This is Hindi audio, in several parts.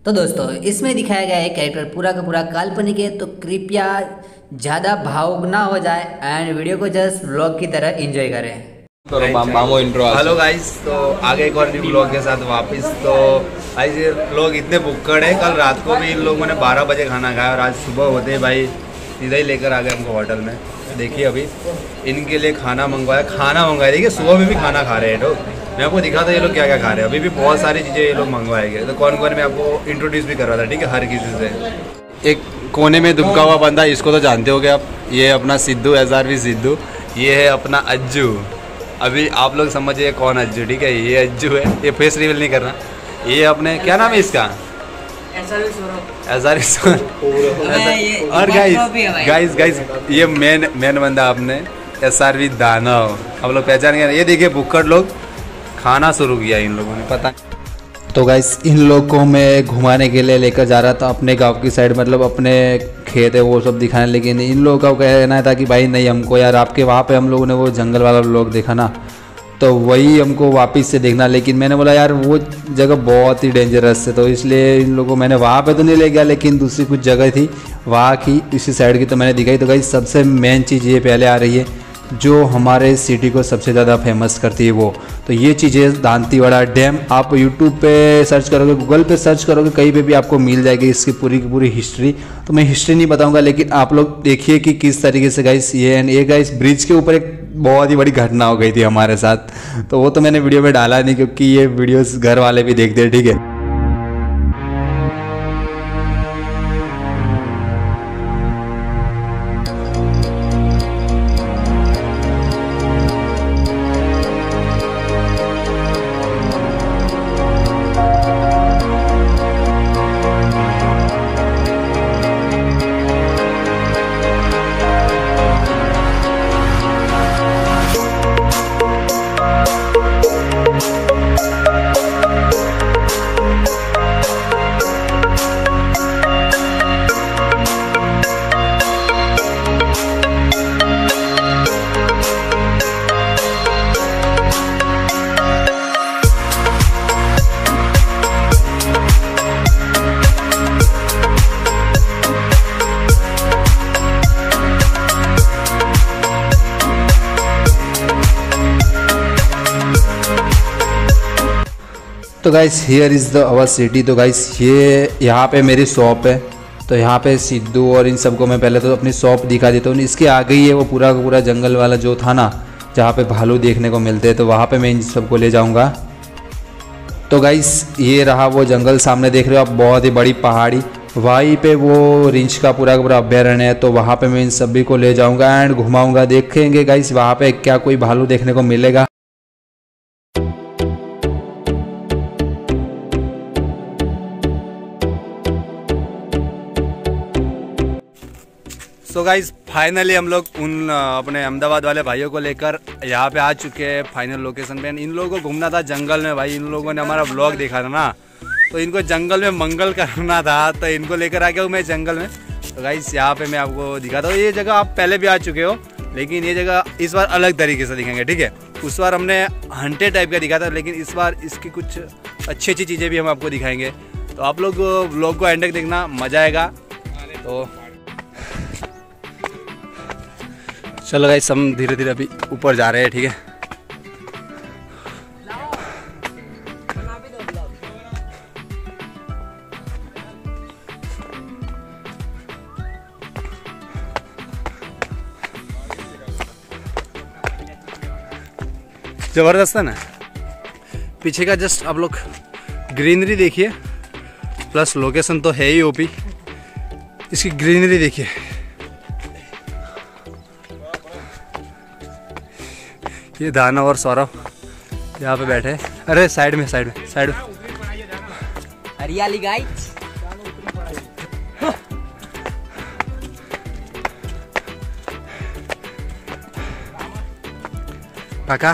तो दोस्तों इसमें दिखाया गया है कैरेक्टर पूरा का पूरा काल्पनिक है, तो कृपया ज़्यादा भावुक ना हो जाए एंड वीडियो को जस्ट व्लॉग की तरह एंजॉय करें। तो मामो इंट्रो। हेलो गाइस, तो आगे एक और न्यू व्लॉग के साथ वापस। तो गाइस ये लोग इतने भुक्कड़ है, कल रात को भी इन लोगों ने 12 बजे खाना खाया और आज सुबह होते ही भाई सीधा ही लेकर आ गए हमको होटल में। देखिए अभी इनके लिए खाना मंगवाया। देखिए सुबह में भी खाना खा रहे हैं लोग। मैं आपको दिखा था ये लोग क्या क्या खा रहे हैं। अभी भी बहुत सारी चीज़ें ये लोग मंगवाए गए। तो कौन कौन मैं आपको इंट्रोड्यूस भी कर रहा था, ठीक है, हर किसी से। एक कोने में दुबका हुआ बंदा, इसको तो जानते हो आप, ये अपना सिद्धू, SRV सिद्धू। ये है अपना अज्जू। अभी आप लोग समझिए कौन अज्जू, ठीक है, ये अज्जू है। ये फेस रिवील नहीं करना। ये अपने क्या नाम है इसका, SRV। और गाइस ये मेन बंदा आपने SRV दानव, आप लोग पहचान गए। ये देखिए भुक्कड़ लोग खाना शुरू किया इन लोगों ने, पता। तो गाइस इन लोग को मैं घुमाने के लिए लेकर जा रहा था अपने गांव की साइड, मतलब अपने खेत है वो सब दिखाने, लेकिन इन लोगों का कहना था कि भाई नहीं, हमको यार आपके वहाँ पे हम लोगों ने वो जंगल वाला लोग देखा ना, तो वही हमको वापस से देखना। लेकिन मैंने बोला यार वो जगह बहुत ही डेंजरस है, तो इसलिए इन लोगों को मैंने वहाँ पे तो नहीं ले गया, लेकिन दूसरी कुछ जगह थी वहाँ की इसी साइड की तो मैंने दिखाई। तो गाइस सबसे मेन चीज़ ये पहले आ रही है जो हमारे सिटी को सबसे ज़्यादा फेमस करती है वो, तो ये चीज़ें दांतीवाड़ा डैम। आप यूट्यूब पे सर्च करोगे, गूगल पे सर्च करोगे, कहीं पे भी आपको मिल जाएगी इसकी पूरी की पूरी हिस्ट्री। तो मैं हिस्ट्री नहीं बताऊंगा, लेकिन आप लोग देखिए कि किस तरीके से गाइस ये गाइस ब्रिज के ऊपर एक बहुत ही बड़ी घटना हो गई थी हमारे साथ। तो वो तो मैंने वीडियो में डाला नहीं, क्योंकि ये वीडियोज़ घर वाले भी देखते हैं, ठीक है। तो guys here is the our city. तो गाइस ये यहाँ पे मेरी शॉप है, तो यहाँ पे सिद्धू और इन सबको मैं पहले तो अपनी शॉप दिखा देता हूँ। इसके आगे ही है वो पूरा का पूरा जंगल वाला जो था ना, जहाँ पे भालू देखने को मिलते हैं, तो वहाँ पे मैं इन सबको ले जाऊँगा। तो गाइस ये रहा वो जंगल, सामने देख रहे हो आप, बहुत ही बड़ी पहाड़ी, वहीं पे वो रिंच का पूरा अभ्यारण्य है। तो वहाँ पे मैं इन सभी को ले जाऊँगा एंड घुमाऊँगा, देखेंगे गाइस वहाँ पे क्या कोई भालू देखने को मिलेगा। तो गाइस फाइनली हम लोग उन अपने अहमदाबाद वाले भाइयों को लेकर यहाँ पे आ चुके हैं फाइनल लोकेशन पे। इन लोगों को घूमना था जंगल में भाई, इन लोगों ने हमारा व्लॉग देखा था ना, तो इनको जंगल में मंगल करना था, तो इनको लेकर आ गया हूँ मैं जंगल में। तो गाइस यहाँ पे मैं आपको दिखाता हूँ। ये जगह आप पहले भी आ चुके हो, लेकिन ये जगह इस बार अलग तरीके से दिखाएंगे, ठीक है। उस बार हमने हंटे टाइप का दिखा था, लेकिन इस बार इसकी कुछ अच्छी अच्छी चीज़ें भी हम आपको दिखाएंगे। तो आप लोग व्लॉग को एंड तक देखना, मज़ा आएगा। तो चलो गाइस हम धीरे धीरे अभी ऊपर जा रहे हैं, ठीक है। जबरदस्त है ना, पीछे का जस्ट आप लोग ग्रीनरी देखिए, प्लस लोकेशन तो है ही ओपी, इसकी ग्रीनरी देखिए। ये दानव और सौरभ यहाँ पे बैठे हैं। अरे साइड में हरियाली गाइस। काका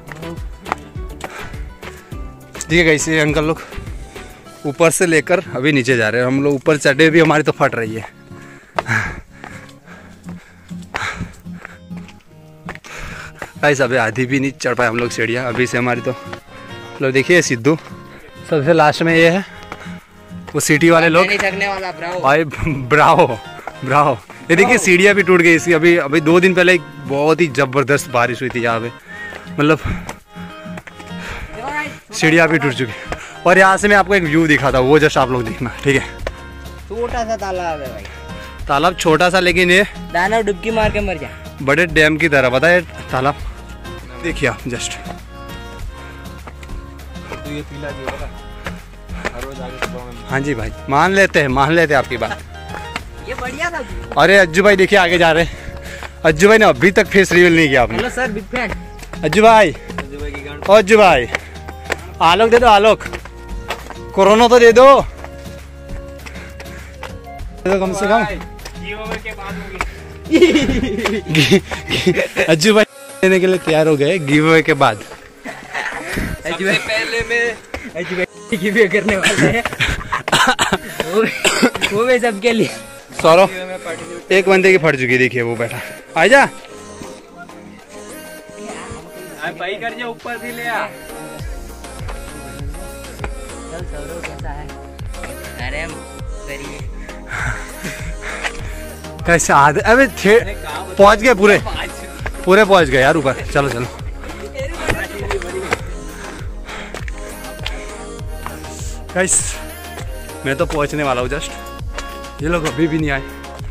ठीक है गाइस, ये अंकल लोग ऊपर से लेकर अभी नीचे जा रहे हैं। हम लोग ऊपर चढ़े भी, हमारी तो फट रही है। गाइस अभी आधी भी नहीं चढ़ पाए हम लोग सीढ़ियाँ अभी से हमारी। तो मतलब देखिए सिद्धू सबसे लास्ट में ये है, वो सिटी वाले लोग नहीं थकने वाला ब्रावो भाई, ब्रावो ब्रावो। ये देखिए सीढ़ियाँ भी टूट गई इसकी। अभी अभी 2 दिन पहले एक बहुत ही जबरदस्त बारिश हुई थी यहाँ पे, मतलब सीढ़ियाँ भी टूट चुकी। और यहाँ से मैं आपको एक व्यू दिखाता हूँ, वो जस्ट आप लोग देखना, ठीक है। छोटा सा तालाब है भाई, तालाब छोटा सा, लेकिन ये दानव डुबकी मार के मर जा। बड़े डैम की तरह, पता है तालाब। देखिए आप जस्ट, तो ये पीला भी होगा हर रोज आगे सुबह में। हाँ जी भाई, मान लेते हैं आपकी बात। ये बढ़िया था। अरे अज्जू भाई देखिए आगे जा रहे हैं। अज्जू भाई ने अभी तक फेस रिवील नहीं किया आपने। Hello sir, big fan. Ajju भाई, अज्जू भाई आलोक दे दो, आलोक कोरोना तो दे दो कम से कम। अज्जू भाई देने के लिए तैयार हो गए गिव अवे के बाद। सबसे पहले मैं गिव अवे करने वाले हैं वो भी सबके लिए। सौरभ, एक बंदे की फट चुकी, देखिए वो बैठा। आजा भाई कर जा, ऊपर भी ले आ। चल सौरभ कैसा है? अरे करिए कैसे आधे, अबे पहुंच गए, पूरे पहुंच गए यार ऊपर। चलो चलो गाइस, मैं तो पहुंचने वाला हूँ जस्ट। ये लोग अभी भी नहीं आए,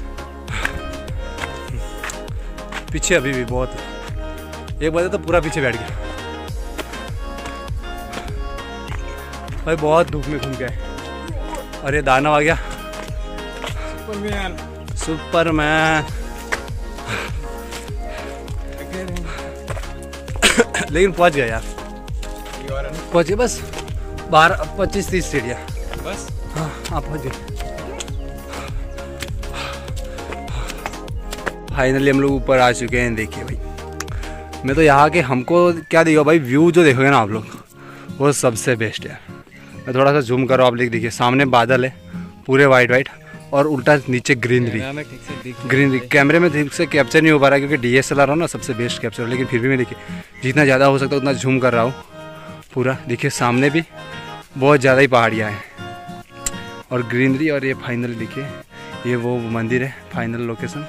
पीछे अभी भी बहुत। एक बजे तो पूरा पीछे बैठ गया भाई, बहुत धूप में घूम गए। अरे दानव आ गया, सुपरमैन। लेकिन पहुंच गया यार, पहुंच गए बस 12-25-30 सीढ़ियाँ बस। हाँ आप पहुंच गए। फाइनली हम लोग ऊपर आ चुके हैं। देखिए भाई, मैं तो यहाँ के, हमको क्या दिया भाई, व्यू जो देखोगे ना आप लोग, वो सबसे बेस्ट है। मैं थोड़ा सा जूम कर रहा हूँ, आप लोग देखिए सामने बादल है पूरे वाइट और उल्टा नीचे ग्रीनरी। कैमरे में ठीक से कैप्चर नहीं हो पा रहा है क्योंकि DSLR हो ना, सबसे बेस्ट कैप्चर। लेकिन फिर भी मैं देखिए जितना ज़्यादा हो सकता है उतना जूम कर रहा हूँ पूरा। देखिए सामने भी बहुत ज़्यादा ही पहाड़ियाँ हैं और ग्रीनरी। और ये फाइनल देखिए, ये वो मंदिर है, फाइनल लोकेशन।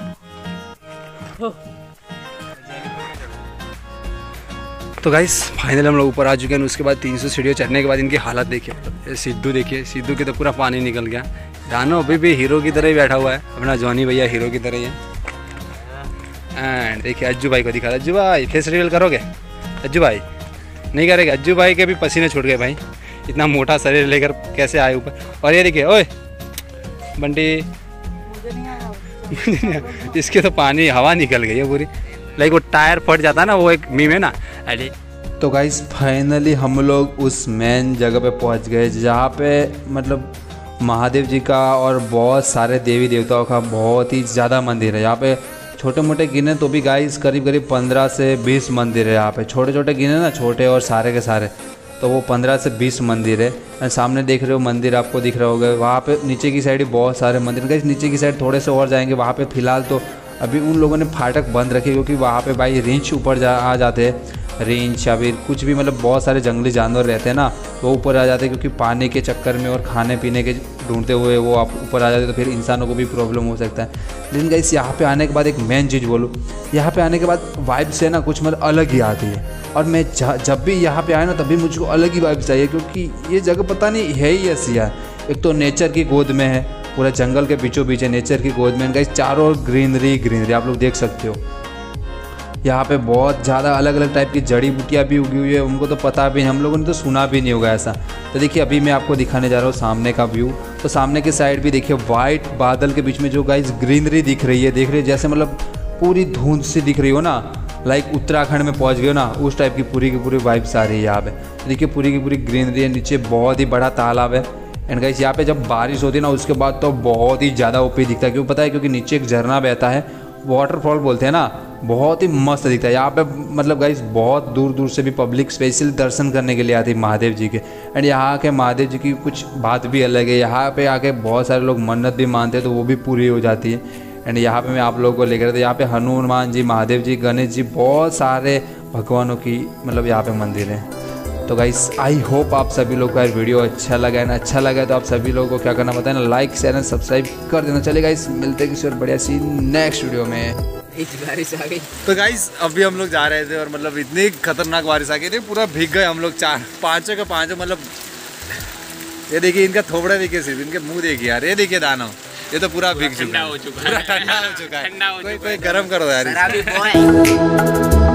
तो गाइस फाइनल हम लोग ऊपर आ चुके हैं। उसके बाद 300 सीढ़ियाँ चढ़ने के बाद इनकी हालत देखिए। सिद्धू देखिए, सिद्धू के तो पूरा पानी निकल गया। दानो अभी भी हीरो की तरह ही बैठा हुआ है, अपना जॉनी भैया हीरो की तरह ही है। एंड देखिए अज्जू भाई को दिखा रहा। अज्जू भाई फेस रिवील करोगे? अज्जू भाई नहीं करेगा। अज्जू भाई के भी पसीने छूट गए भाई, इतना मोटा शरीर लेकर कैसे आए ऊपर। और ये देखिए, ओए बंटी इसके तो पानी हवा निकल गई है पूरी, लाइक वो टायर फट जाता है ना, वो एक मीम है ना। अरे तो गाइस फाइनली हम लोग उस मेन जगह पे पहुंच गए जहाँ पे मतलब महादेव जी का और बहुत सारे देवी देवताओं का बहुत ही ज़्यादा मंदिर है। यहाँ पे छोटे मोटे गिने तो भी गाइस करीब 15 से 20 मंदिर है यहाँ पे। छोटे छोटे गिने ना, छोटे और सारे के सारे, तो वो 15 से 20 मंदिर है। सामने देख रहे हो मंदिर आपको दिख रहा होगा, वहाँ पे नीचे की साइड बहुत सारे मंदिर। गाइस नीचे की साइड थोड़े से और जाएंगे, वहाँ पे फ़िलहाल तो अभी उन लोगों ने फाटक बंद रखे क्योंकि वहाँ पे भाई रींछ ऊपर आ जाते हैं। रींछ या फिर कुछ भी मतलब बहुत सारे जंगली जानवर रहते हैं ना, वो ऊपर आ जाते हैं क्योंकि पानी के चक्कर में और खाने पीने के ढूंढते हुए वो आप ऊपर आ जाते हैं, तो फिर इंसानों को भी प्रॉब्लम हो सकता है। लेकिन गाइस यहाँ पे आने के बाद एक मेन चीज़ बोलूँ, यहाँ पे आने के बाद वाइब से ना कुछ मतलब अलग ही आती है। और मैं जब भी यहाँ पे आया ना तभी मुझको अलग ही वाइब चाहिए क्योंकि ये जगह पता नहीं है ही ऐसी यार। एक तो नेचर की गोद में है, पूरा जंगल के बीचों बीच है, नेचर की गोद में। गाइस चारों ओर ग्रीनरी आप लोग देख सकते हो। यहाँ पे बहुत ज़्यादा अलग अलग टाइप की जड़ी बूटियाँ भी उगी हुई है, उनको तो पता भी नहीं, हम लोगों ने तो सुना भी नहीं होगा ऐसा। तो देखिए अभी मैं आपको दिखाने जा रहा हूँ सामने का व्यू। तो सामने के साइड भी देखिए वाइट बादल के बीच में जो गाइस ग्रीनरी दिख रही है, देख रहे हैं जैसे मतलब पूरी धुंध सी दिख रही हो ना, लाइक उत्तराखंड में पहुँच गए हो ना, उस टाइप की पूरी वाइब्स आ रही है यहाँ पे। तो देखिए पूरी की पूरी ग्रीनरी है, नीचे बहुत ही बड़ा तालाब है। एंड गाइस यहाँ पे जब बारिश होती है ना उसके बाद तो बहुत ही ज़्यादा ओपी दिखता है। क्यों पता है? क्योंकि नीचे एक झरना बहता है, वाटरफॉल बोलते हैं ना, बहुत ही मस्त दिखता है यहाँ पे। मतलब गाइस बहुत दूर दूर से भी पब्लिक स्पेशल दर्शन करने के लिए आती है महादेव जी के। एंड यहाँ के महादेव जी की कुछ बात भी अलग है, यहाँ पे आके बहुत सारे लोग मन्नत भी मानते हैं तो वो भी पूरी हो जाती है। एंड यहाँ पे मैं आप लोगों को लेकर था, यहाँ पे हनुमान जी, महादेव जी, गणेश जी, बहुत सारे भगवानों की मतलब यहाँ पे मंदिर है। तो गाइस आई होप आप सभी लोग को यार वीडियो अच्छा लगा है ना। अच्छा लगा तो आप सभी लोगों को क्या करना पता है ना, लाइक चैनल सब्सक्राइब कर देना। चले गाइस मिलते हैं किसी और बढ़िया सी नेक्स्ट वीडियो में। बारिश आ गई। तो गाइस अभी हम लोग जा रहे थे और मतलब इतनी खतरनाक बारिश आ गई थी, पूरा भीग गए हम लोग, पांचों के पांचों। मतलब ये देखिए इनका थोबड़ा देखिए, सिर्फ इनके मुंह देखिए यार, ये देखिए दानव, ये तो पूरा भीग चुका है, पूरा ठंडा हो चुका है। कोई गर्म करो यार।